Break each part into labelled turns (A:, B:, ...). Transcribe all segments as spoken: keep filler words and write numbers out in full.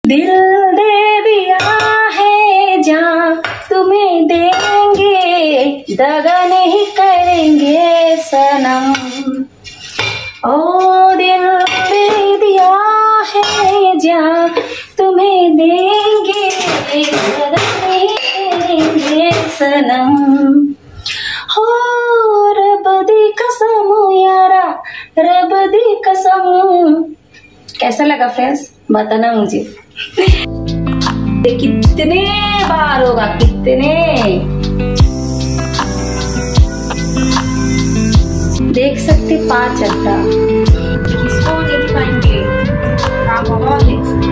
A: दिल दे दिया है जहाँ तुम्हें देंगे, दगा नहीं करेंगे सनम। ओ दिल दे दिया है जहाँ तुम्हें देंगे, दगा नहीं करेंगे सनम। हो रब दी कसम यारा, रब दी कसम। कैसा लगा फ्रेंड्स, बताना मुझे। कितने बार होगा, कितने देख सकते, पांच अड्डा किसको देख पाएंगे, हाँ बहुत देख सकते।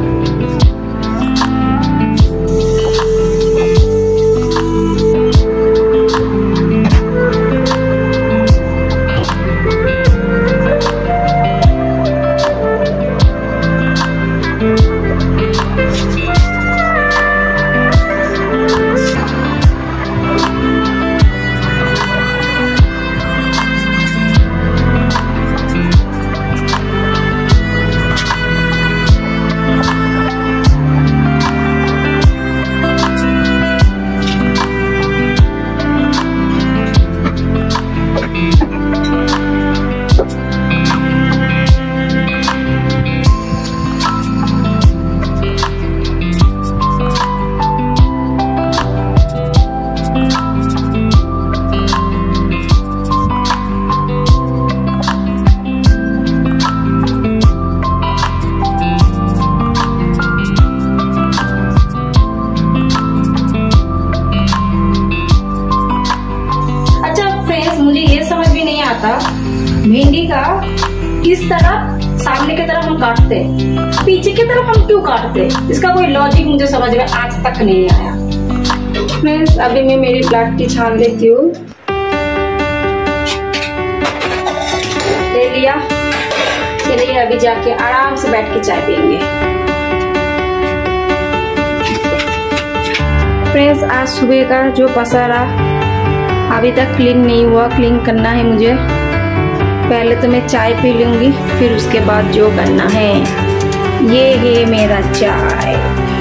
A: भिंडी का किस तरफ, सामने की तरफ हम काटते हैं, पीछे की तरफ हम क्यों काटते हैं, इसका कोई लॉजिक मुझे समझ में आज तक नहीं आया। फ्रेंड्स अभी मैं मेरी प्लाटी छान लेती हूँ। ले लिया, चलिए अभी जाके आराम से बैठ के चाय पियेंगे। फ्रेंड्स आज सुबह का जो पसारा अभी तक क्लीन नहीं हुआ, क्लीन करना है मुझे। पहले तो मैं चाय पी लूंगी, फिर उसके बाद जो करना है। ये है मेरा चाय।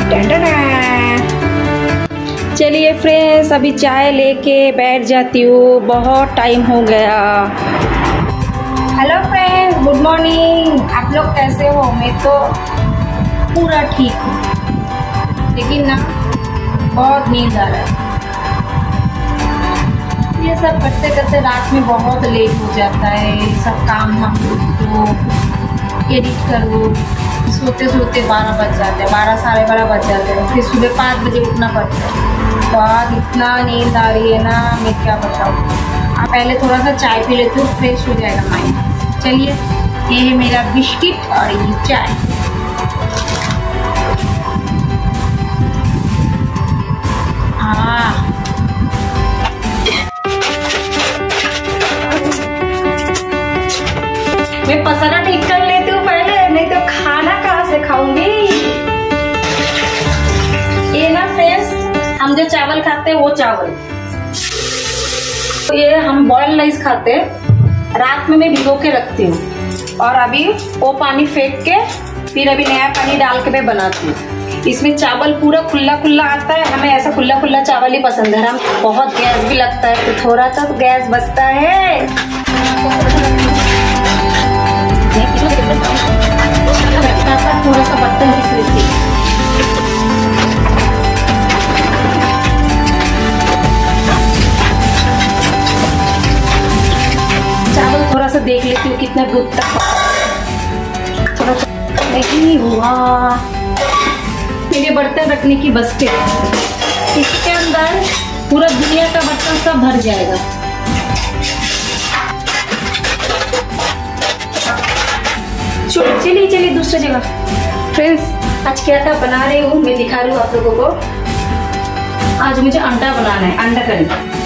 A: चलिए फ्रेंड्स अभी चाय लेके बैठ जाती हूँ, बहुत टाइम हो गया। Hello friends, good morning. आप लोग कैसे हो? मैं तो पूरा ठीक हूँ, लेकिन ना बहुत नींद आ रहा है। ये सब करते करते रात में बहुत लेट हो जाता है, सब काम हम तो एडिट करो, सोते सोते बारह बज जाते हैं, बारह साढ़े बारह बज जाते हैं, फिर सुबह पाँच बजे उठना पड़ता है। तो आज इतना नींद आ रही है ना, मैं क्या बताऊँ। आप पहले थोड़ा सा चाय पी लेते हो, फ्रेश हो जाएगा माइंड। चलिए ये है मेरा बिस्किट और ये चाय। हाँ मैं पसारा ठीक कर लेती हूँ पहले, नहीं तो खाना कहाँ से खाऊंगी। ये ना फ्रेंड्स हम जो चावल खाते हैं वो चावल, तो ये हम बॉयल राइस खाते हैं। रात में मैं भिगो के रखती हूँ और अभी वो पानी फेंक के फिर अभी नया पानी डाल के मैं बनाती हूँ। इसमें चावल पूरा खुला खुला आता है, हमें ऐसा खुला खुला चावल ही पसंद है। हम बहुत गैस भी लगता है, तो थोड़ा सा तो गैस बचता है। थोड़ा सा बर्तन घिस लेती हूँ। चावल थोड़ा सा देख लेती हूँ कितना दूध तक थोड़ा सा नहीं हुआ। मेरे बर्तन रखने की बास्केट, इसके अंदर पूरा दुनिया का बर्तन सब भर जाएगा। चलिए चलिए दूसरी जगह। फ्रेंड्स आज क्या क्या बना रही हूँ मैं दिखा रही हूँ आप लोगों को। आज मुझे अंडा बनाना है, अंडा करी।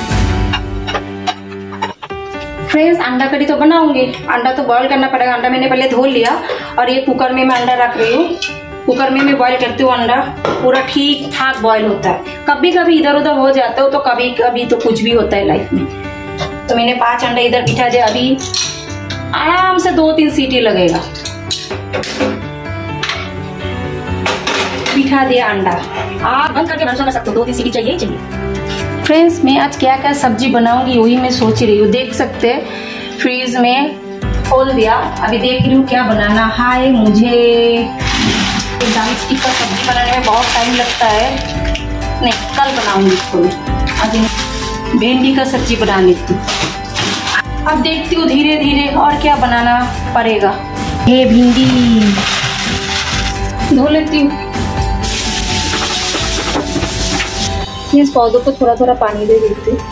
A: फ्रेंड्स अंडा करी तो बनाऊंगी, अंडा तो बॉईल करना पड़ेगा। अंडा मैंने पहले धो लिया और ये कुकर में मैं अंडा रख रही हूँ। कुकर में मैं बॉईल करती हूँ अंडा, पूरा ठीक ठाक बॉईल होता है। कभी कभी इधर उधर हो जाता है, तो कभी कभी तो कुछ भी होता है लाइफ में। तो मैंने पांच अंडा इधर बिठा दिया, अभी आराम से दो तीन सीटी लगेगा। बिठा दिया अंडा।
B: आप बंद करके भरोसा कर सकते हो, दो तीन सीटी चाहिए चाहिए।
A: फ्रेंड्स मैं आज क्या क्या सब्जी बनाऊंगी वही मैं सोच रही हूँ। देख सकते हैं फ्रीज में खोल दिया, अभी देख रही हूँ क्या बनाना है। मुझे दाल स्टिक का सब्जी बनाने में बहुत टाइम लगता है, नहीं कल बनाऊंगी इसको मैं। अभी भिंडी का सब्जी बना लेती हूँ। अब देखती हूँ धीरे धीरे और क्या बनाना पड़ेगा। ये भिंडी धो लेती हूँ। इस पौधों को थोड़ा थोड़ा पानी दे देती हूँ।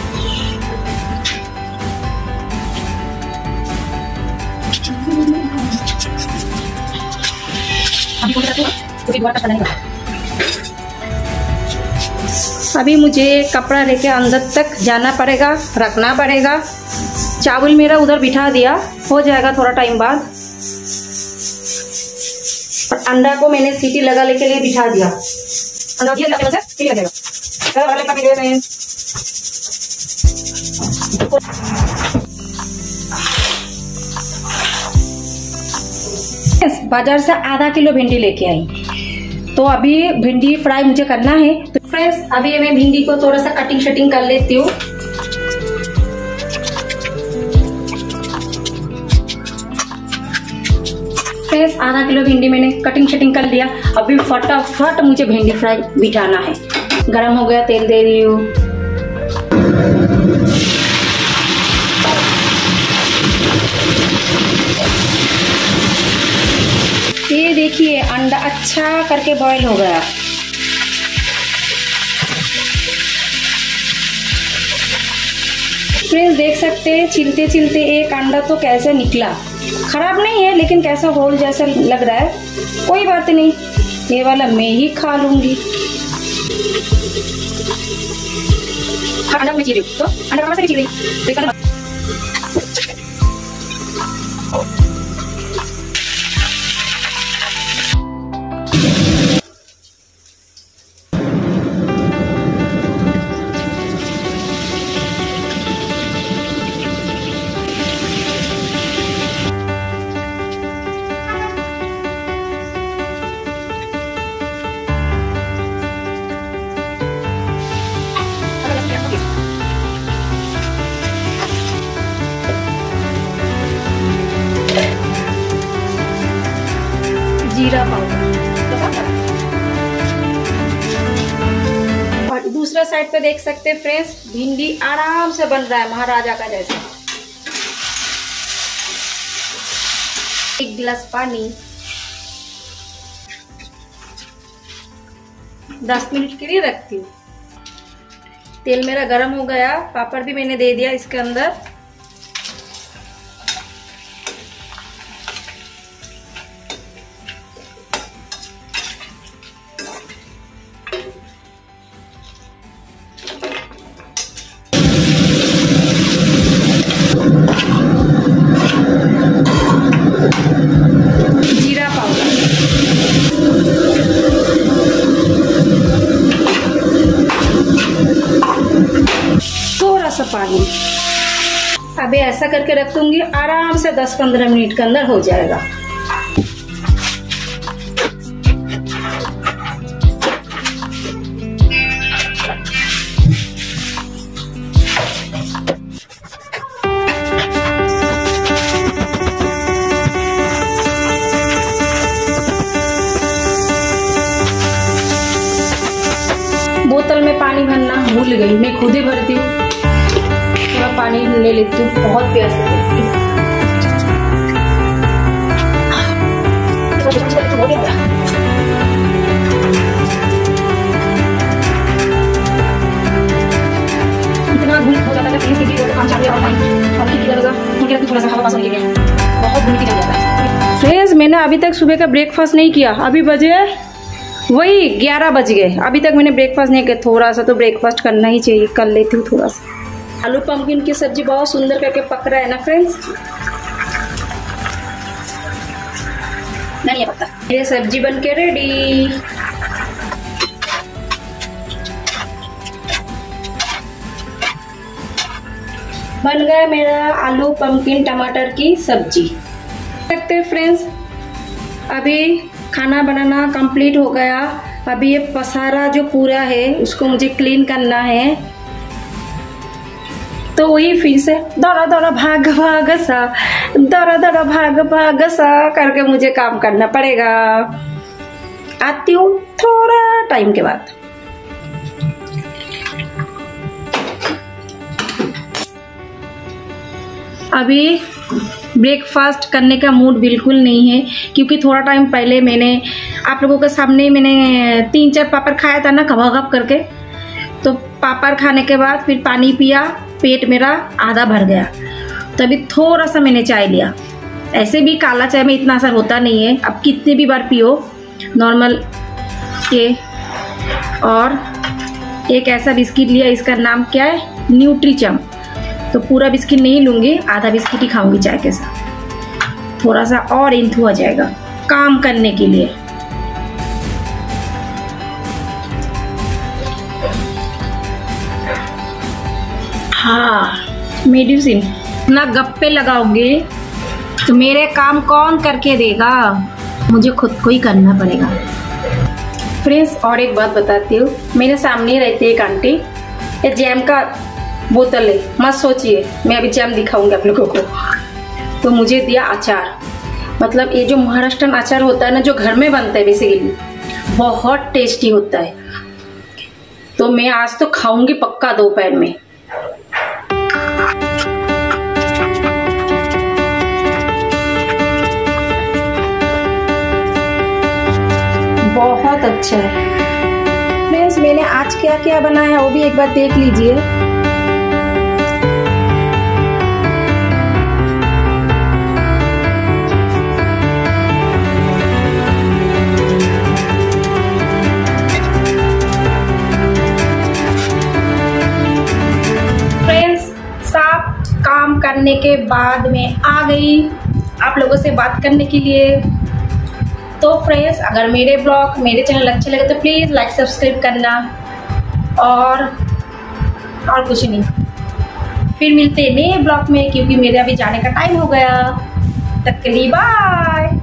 A: अभी मुझे कपड़ा लेके अंदर तक जाना पड़ेगा, रखना पड़ेगा। चावल मेरा उधर बिठा दिया, हो जाएगा थोड़ा टाइम बाद। और अंडा को मैंने सीटी लगाने के लिए बिठा दिया। बाजार से आधा किलो भिंडी लेके आई, तो अभी भिंडी फ्राई मुझे करना है। तो फ्रेंड्स अभी मैं भिंडी को थोड़ा सा कटिंग शटिंग कर लेती हूँ। फ्रेंड्स आधा किलो भिंडी मैंने कटिंग शटिंग कर लिया। अभी फटाफट मुझे भिंडी फ्राई बिठाना है। गरम हो गया, तेल दे रही हूँ। ये देखिए अंडा अच्छा करके बॉईल हो गया। फ्रेंड्स देख सकते हैं छिलते छिलते एक अंडा तो कैसे निकला। खराब नहीं है लेकिन कैसा होल जैसा लग रहा है। कोई बात नहीं, ये वाला मैं ही खा लूंगी। अंडा में चीरी तो अंडा कहाँ से चीरी देखा। जीरा पाउडर और दूसरा साइड पे देख सकते हैं फ्रेंड्स भिंडी आराम से बन रहा है महाराजा का जैसा। एक गिलास पानी, दस मिनट के लिए रखती हूँ। तेल मेरा गरम हो गया, पापड़ भी मैंने दे दिया इसके अंदर। जीरा पाउडर, थोड़ा सा पानी। अभी ऐसा करके रख दूंगी, आराम से दस पंद्रह मिनट के अंदर हो जाएगा। बोतल में पानी भरना भूल गई, मैं खुद ही भरती हूँ। थोड़ा पानी ले लेती हूँ, बहुत प्यास लगती है। इतना धूप हो जाता है थोड़ा सा हवा पास होने के लिए बहुत धूप निकल जाता है। फ्रेंड्स मैंने अभी तक सुबह का ब्रेकफास्ट नहीं किया। अभी बजे वही ग्यारह बज गए, अभी तक मैंने ब्रेकफास्ट नहीं किया। थोड़ा सा तो ब्रेकफास्ट करना ही चाहिए, कर लेती हूँ थोड़ा सा। आलू पम्पकिन की सब्जी बहुत सुंदर करके पक रहा है ना फ्रेंड्स। नहीं पता ये सब्जी बन के रेडी। बन गया मेरा आलू पम्पकिन टमाटर की सब्जी। देखते हैं फ्रेंड्स, अभी
C: खाना बनाना कंप्लीट हो गया। अभी ये पसारा जो पूरा है उसको मुझे क्लीन करना है, तो वही फिर से दौड़ा दौड़ा भाग भाग सा दौड़ा दौड़ा भाग भाग सा करके मुझे काम करना पड़ेगा। आती हूँ थोड़ा टाइम के बाद। अभी ब्रेकफास्ट करने का मूड बिल्कुल नहीं है, क्योंकि थोड़ा टाइम पहले मैंने आप लोगों के सामने मैंने तीन चार पापड़ खाया था ना घबाघब करके। तो पापड़ खाने के बाद फिर पानी पिया, पेट मेरा आधा भर गया। तो अभी थोड़ा सा मैंने चाय लिया। ऐसे भी काला चाय में इतना असर होता नहीं है, अब कितनी भी बार पियो नॉर्मल ये। और एक ऐसा बिस्किट लिया, इसका नाम क्या है, न्यूट्रीचम। तो पूरा बिस्किट नहीं लूँगी, आधा बिस्किट ही खाऊंगी चाय के साथ, थोड़ा सा और इंथू आ जाएगा काम करने के लिए। हाँ, मेडिसिन ना गप्पे लगाओगे तो मेरे काम कौन करके देगा, मुझे खुद को ही करना पड़ेगा। फ्रेंड्स, और एक बात बताती हूँ, मेरे सामने रहती है एक आंटी, ये जैम का बोतल है, मत सोचिए मैं अभी जैम दिखाऊंगी आप लोगों को। तो मुझे दिया अचार, मतलब ये जो महाराष्ट्रन अचार होता है ना, जो घर में बनता है बेसिकली, बहुत टेस्टी होता है। तो मैं आज तो खाऊंगी पक्का दोपहर में। बहुत अच्छा है फ्रेंड्स। मैंने आज क्या क्या बनाया वो भी एक बार देख लीजिए। फ्रेंड्स, सब काम करने के बाद में आ गई आप लोगों से बात करने के लिए। तो फ्रेंड्स, अगर मेरे ब्लॉग मेरे चैनल अच्छे लगे तो प्लीज़ लाइक सब्सक्राइब करना, और और कुछ नहीं। फिर मिलते हैं नए ब्लॉग में, क्योंकि मेरे अभी जाने का टाइम हो गया। तब के लिए बाय।